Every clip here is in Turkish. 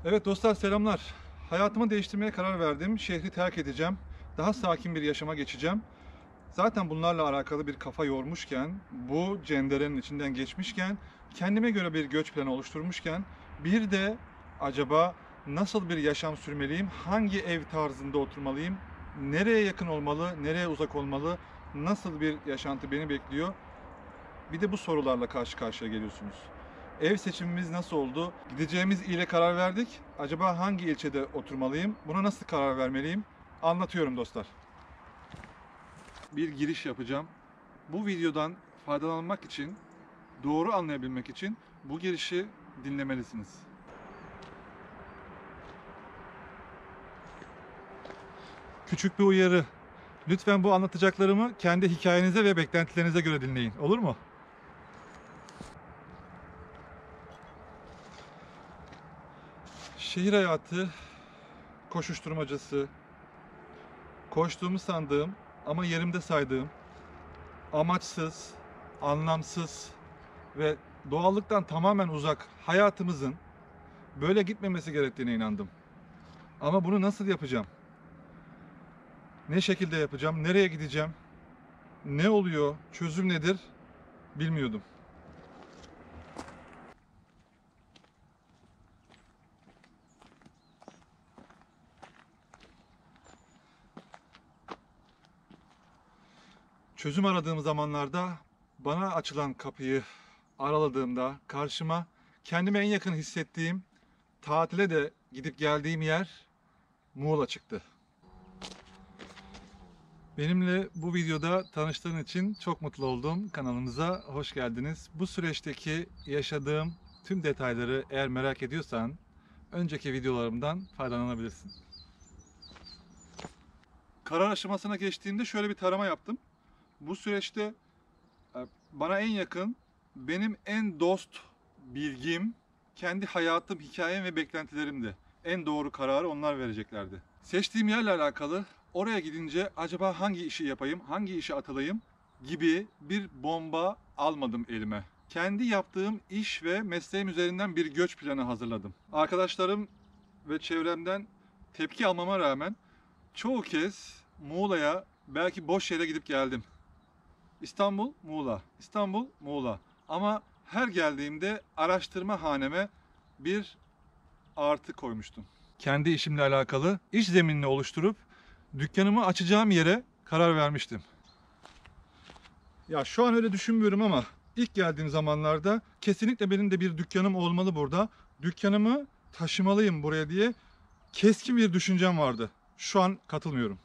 Evet dostlar, selamlar. Hayatımı değiştirmeye karar verdim. Şehri terk edeceğim. Daha sakin bir yaşama geçeceğim. Zaten bunlarla alakalı bir kafa yormuşken, bu cenderenin içinden geçmişken, kendime göre bir göç planı oluşturmuşken, bir de acaba nasıl bir yaşam sürmeliyim, hangi ev tarzında oturmalıyım, nereye yakın olmalı, nereye uzak olmalı, nasıl bir yaşantı beni bekliyor? Bir de bu sorularla karşı karşıya geliyorsunuz. Ev seçimimiz nasıl oldu? Gideceğimiz ile karar verdik. Acaba hangi ilçede oturmalıyım? Buna nasıl karar vermeliyim? Anlatıyorum dostlar. Bir giriş yapacağım. Bu videodan faydalanmak için, doğru anlayabilmek için bu girişi dinlemelisiniz. Küçük bir uyarı. Lütfen bu anlatacaklarımı kendi hikayenize ve beklentilerinize göre dinleyin. Olur mu? Şehir hayatı koşuşturmacası, koştuğumu sandığım ama yerimde saydığım, amaçsız, anlamsız ve doğallıktan tamamen uzak hayatımızın böyle gitmemesi gerektiğine inandım. Ama bunu nasıl yapacağım? Ne şekilde yapacağım? Nereye gideceğim? Ne oluyor? Çözüm nedir? Bilmiyordum. Çözüm aradığım zamanlarda bana açılan kapıyı araladığımda karşıma kendime en yakın hissettiğim, tatile de gidip geldiğim yer Muğla çıktı. Benimle bu videoda tanıştığın için çok mutlu oldum. Kanalımıza hoş geldiniz. Bu süreçteki yaşadığım tüm detayları eğer merak ediyorsan önceki videolarımdan faydalanabilirsin. Karar aşamasına geçtiğimde şöyle bir tarama yaptım. Bu süreçte bana en yakın, benim en dost bilgim, kendi hayatım, hikayem ve beklentilerimdi. En doğru kararı onlar vereceklerdi. Seçtiğim yerle alakalı oraya gidince acaba hangi işi yapayım, hangi işe atılayım gibi bir bomba almadım elime. Kendi yaptığım iş ve mesleğim üzerinden bir göç planı hazırladım. Arkadaşlarım ve çevremden tepki almama rağmen çoğu kez Muğla'ya belki boş yere gidip geldim. İstanbul, Muğla, İstanbul, Muğla. Ama her geldiğimde araştırma haneme bir artı koymuştum. Kendi işimle alakalı iş zeminini oluşturup dükkanımı açacağım yere karar vermiştim. Ya şu an öyle düşünmüyorum ama ilk geldiğim zamanlarda kesinlikle benim de bir dükkanım olmalı burada. Dükkanımı taşımalıyım buraya diye keskin bir düşüncem vardı. Şu an katılmıyorum.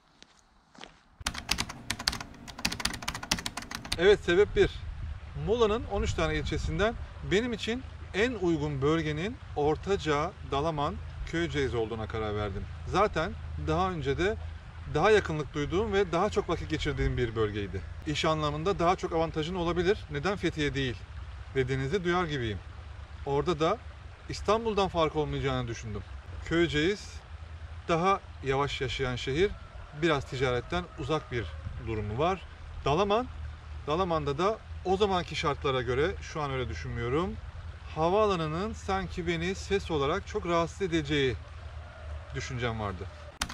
Evet, sebep bir. Muğla'nın 13 tane ilçesinden benim için en uygun bölgenin Ortaca, Dalaman, Köyceğiz olduğuna karar verdim. Zaten daha önce de daha yakınlık duyduğum ve daha çok vakit geçirdiğim bir bölgeydi. İş anlamında daha çok avantajın olabilir. Neden Fethiye değil dediğinizi duyar gibiyim. Orada da İstanbul'dan fark olmayacağını düşündüm. Köyceğiz daha yavaş yaşayan şehir, biraz ticaretten uzak bir durumu var. Dalaman'da da o zamanki şartlara göre, şu an öyle düşünmüyorum, havaalanının sanki beni ses olarak çok rahatsız edeceği düşüncem vardı.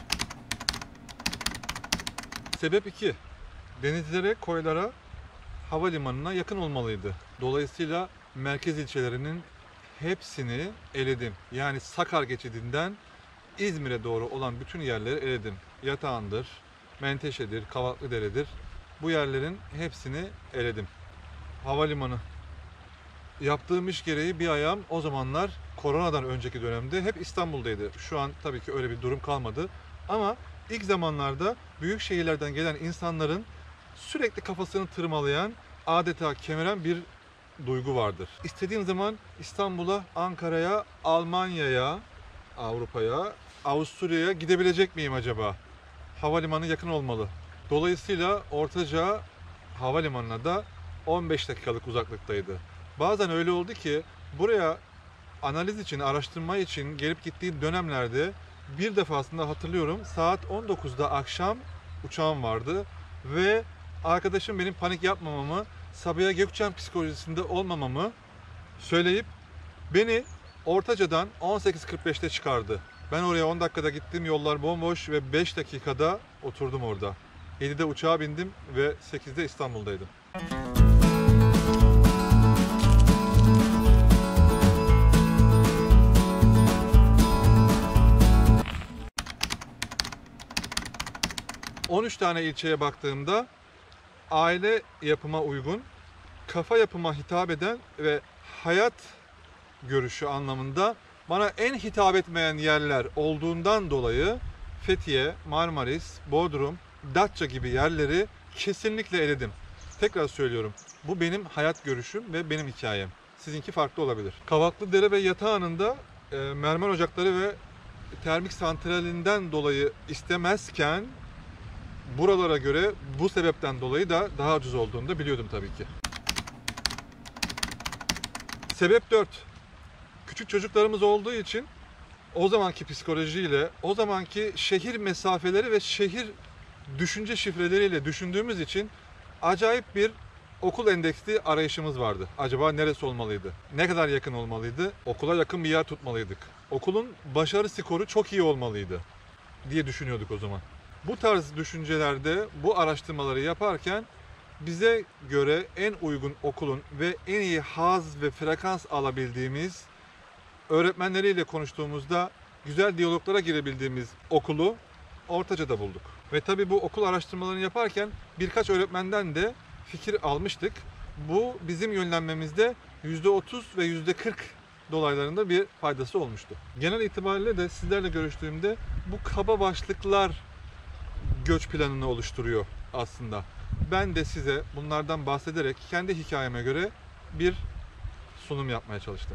Sebep 2. Denizlere, koylara, havalimanına yakın olmalıydı. Dolayısıyla merkez ilçelerinin hepsini eledim. Yani Sakar geçidinden İzmir'e doğru olan bütün yerleri eledim. Yatağan'dır, Menteşe'dir, Kavaklıdere'dir. Bu yerlerin hepsini eledim. Havalimanı. Yaptığım iş gereği bir ayağım o zamanlar koronadan önceki dönemde hep İstanbul'daydı. Şu an tabii ki öyle bir durum kalmadı. Ama ilk zamanlarda büyük şehirlerden gelen insanların sürekli kafasını tırmalayan, adeta kemiren bir duygu vardır. İstediğim zaman İstanbul'a, Ankara'ya, Almanya'ya, Avrupa'ya, Avusturya'ya gidebilecek miyim acaba? Havalimanı yakın olmalı. Dolayısıyla Ortaca Havalimanı'na da 15 dakikalık uzaklıktaydı. Bazen öyle oldu ki buraya analiz için, araştırma için gelip gittiğim dönemlerde bir defasında hatırlıyorum, saat 19'da akşam uçağım vardı ve arkadaşım benim panik yapmamamı, Sabiha Gökçen psikolojisinde olmamamı söyleyip beni Ortaca'dan 18.45'te çıkardı. Ben oraya 10 dakikada gittim, yollar bomboş ve 5 dakikada oturdum orada. 7'de uçağa bindim ve 8'de İstanbul'daydım. ...13 tane ilçeye baktığımda aile yapıma uygun, kafa yapıma hitap eden ve hayat görüşü anlamında bana en hitap etmeyen yerler olduğundan dolayı Fethiye, Marmaris, Bodrum, Datça gibi yerleri kesinlikle eledim. Tekrar söylüyorum, bu benim hayat görüşüm ve benim hikayem. Sizinki farklı olabilir. Kavaklıdere ve Yatağan'ında mermer ocakları ve termik santralinden dolayı istemezken buralara göre bu sebepten dolayı da daha ucuz olduğunu da biliyordum tabii ki. Sebep 4. Küçük çocuklarımız olduğu için o zamanki psikolojiyle, o zamanki şehir mesafeleri ve şehir düşünce şifreleriyle düşündüğümüz için acayip bir okul endeksli arayışımız vardı. Acaba neresi olmalıydı? Ne kadar yakın olmalıydı? Okula yakın bir yer tutmalıydık. Okulun başarı skoru çok iyi olmalıydı diye düşünüyorduk o zaman. Bu tarz düşüncelerde bu araştırmaları yaparken bize göre en uygun okulun ve en iyi haz ve frekans alabildiğimiz, öğretmenleriyle konuştuğumuzda güzel diyaloglara girebildiğimiz okulu Ortaca'da bulduk. Ve tabii bu okul araştırmalarını yaparken birkaç öğretmenden de fikir almıştık. Bu bizim yönlenmemizde %30 ve %40 dolaylarında bir faydası olmuştu. Genel itibariyle de sizlerle görüştüğümde bu kaba başlıklar göç planını oluşturuyor aslında. Ben de size bunlardan bahsederek kendi hikayeme göre bir sunum yapmaya çalıştım.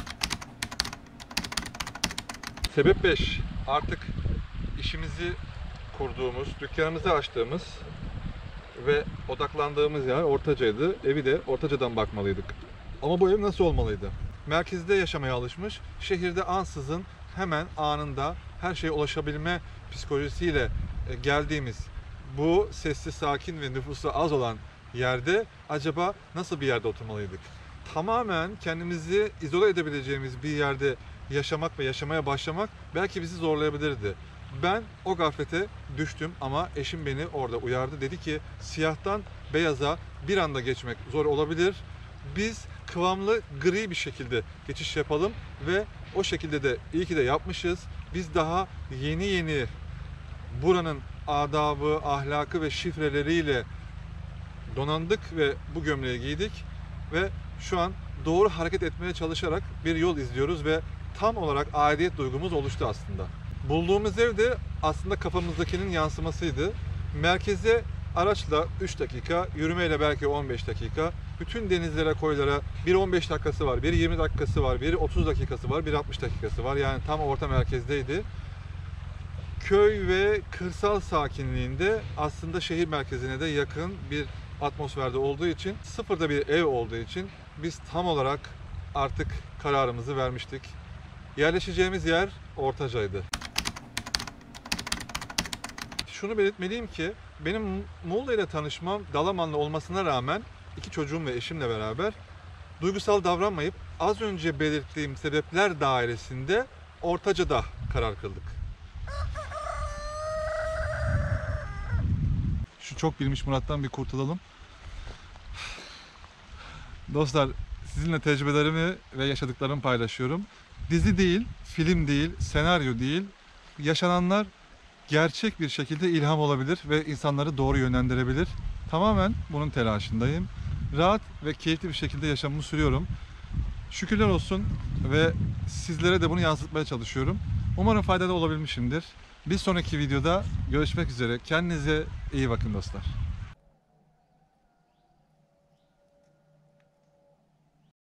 Sebep 5. Artık işimizi kurduğumuz, dükkanımızı açtığımız ve odaklandığımız yer Ortaca'ydı. Evi de Ortaca'dan bakmalıydık. Ama bu ev nasıl olmalıydı? Merkezde yaşamaya alışmış, şehirde ansızın hemen anında her şeye ulaşabilme psikolojisiyle geldiğimiz bu sessiz, sakin ve nüfusu az olan yerde acaba nasıl bir yerde oturmalıydık? Tamamen kendimizi izole edebileceğimiz bir yerde yaşamak ve yaşamaya başlamak belki bizi zorlayabilirdi. Ben o gaflete düştüm ama eşim beni orada uyardı. Dedi ki siyahtan beyaza bir anda geçmek zor olabilir. Biz kıvamlı gri bir şekilde geçiş yapalım ve o şekilde de iyi ki de yapmışız. Biz daha yeni buranın adabı, ahlakı ve şifreleriyle donandık ve bu gömleği giydik ve şu an doğru hareket etmeye çalışarak bir yol izliyoruz ve tam olarak aidiyet duygumuz oluştu aslında. Bulduğumuz ev de aslında kafamızdakinin yansımasıydı. Merkeze araçla 3 dakika, yürümeyle belki 15 dakika. Bütün denizlere, koylara bir 15 dakikası var, bir 20 dakikası var, bir 30 dakikası var, bir 60 dakikası var. Yani tam orta merkezdeydi. Köy ve kırsal sakinliğinde aslında şehir merkezine de yakın bir atmosferde olduğu için, sıfırda bir ev olduğu için biz tam olarak artık kararımızı vermiştik. Yerleşeceğimiz yer Ortaca'ydı. Şunu belirtmeliyim ki benim Muğla ile tanışmam Dalaman'la olmasına rağmen 2 çocuğum ve eşimle beraber duygusal davranmayıp az önce belirttiğim sebepler dairesinde Ortaca'da karar kıldık. Şu çok bilmiş Murat'tan bir kurtulalım. Dostlar, sizinle tecrübelerimi ve yaşadıklarımı paylaşıyorum. Dizi değil, film değil, senaryo değil. Yaşananlar gerçek bir şekilde ilham olabilir ve insanları doğru yönlendirebilir. Tamamen bunun telaşındayım. Rahat ve keyifli bir şekilde yaşamımı sürüyorum. Şükürler olsun ve sizlere de bunu yansıtmaya çalışıyorum. Umarım faydalı olabilmişimdir. Bir sonraki videoda görüşmek üzere. Kendinize iyi bakın dostlar.